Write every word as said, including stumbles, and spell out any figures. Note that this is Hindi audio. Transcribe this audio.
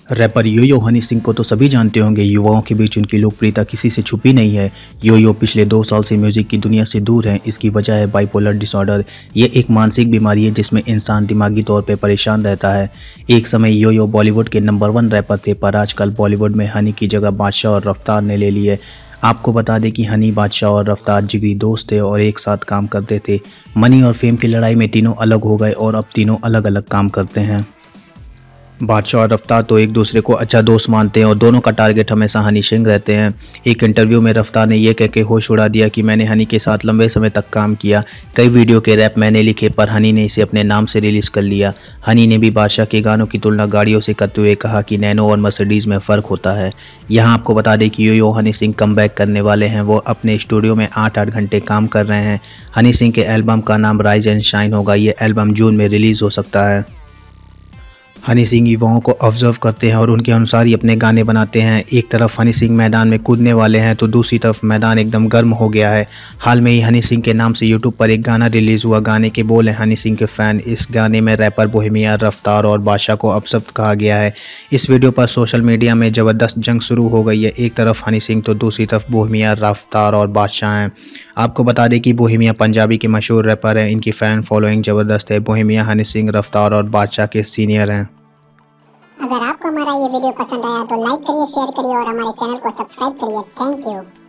Wrapper yo yo Honey Singh को तो सभी जानते होंगे। युवाओं के बीच उनकी लोकप्रियता किसी से छुपी नहीं है। यो यो पिछले दो साल से म्यूजिक की दुनिया से दूर हैं। इसकी वजह है बाइपोलर डिसऑर्डर। ये एक मानसिक बीमारी है जिसमें इंसान दिमागी तौर पर परेशान रहता है। एक समय यो यो बॉलीवुड के नंबर वन रैपर थे, पर आजकल बॉलीवुड में हनी की जगह बादशाह और रफ्तार ने ले ली है। आपको बता दें कि हनी, बादशाह और रफ्तार जिगरी दोस्त थे और एक साथ काम करते थे। मनी और फेम की लड़ाई में तीनों अलग हो गए और अब तीनों अलग अलग काम करते हैं। बादशाह और रफ्तार तो एक दूसरे को अच्छा दोस्त मानते हैं और दोनों का टारगेट हमेशा हनी सिंह रहते हैं। एक इंटरव्यू में रफ्तार ने यह कह के होश उड़ा दिया कि मैंने हनी के साथ लंबे समय तक काम किया, कई वीडियो के रैप मैंने लिखे, पर हनी ने इसे अपने नाम से रिलीज़ कर लिया। हनी ने भी बादशाह के गानों की तुलना गाड़ियों से करते हुए कहा कि नैनो और मर्सिडीज़ में फ़र्क होता है। यहाँ आपको बता दें कि yo yo Honey Singh come back करने वाले हैं। वो अपने स्टूडियो में आठ आठ घंटे काम कर रहे हैं। हनी सिंह के एल्बम का नाम राइज एंड शाइन होगा। ये एल्बम जून में रिलीज़ हो सकता है। हनी सिंह युवाओं को ऑब्जर्व करते हैं और उनके अनुसार ही अपने गाने बनाते हैं। एक तरफ हनी सिंह मैदान में कूदने वाले हैं तो दूसरी तरफ मैदान एकदम गर्म हो गया है। हाल में ही हनी सिंह के नाम से यूट्यूब पर एक गाना रिलीज़ हुआ। गाने के बोल हैं हनी सिंह के फ़ैन। इस गाने में रैपर बोहेमिया, रफ्तार और बादशाह को अपशब्द कहा गया है। इस वीडियो पर सोशल मीडिया में ज़बरदस्त जंग शुरू हो गई है। एक तरफ हनी सिंह तो दूसरी तरफ बोहेमिया, रफ्तार और बादशाह हैं। आपको बता दें कि बोहेमिया पंजाबी के मशहूर रैपर हैं। इनकी फ़ैन फॉलोइंग ज़बरदस्त है। बोहेमिया हनी सिंह, रफ्तार और बादशाह के सीनियर हैं। अगर आपको हमारा ये वीडियो पसंद आया तो लाइक करिए, शेयर करिए और हमारे चैनल को सब्सक्राइब करिए। Thank you.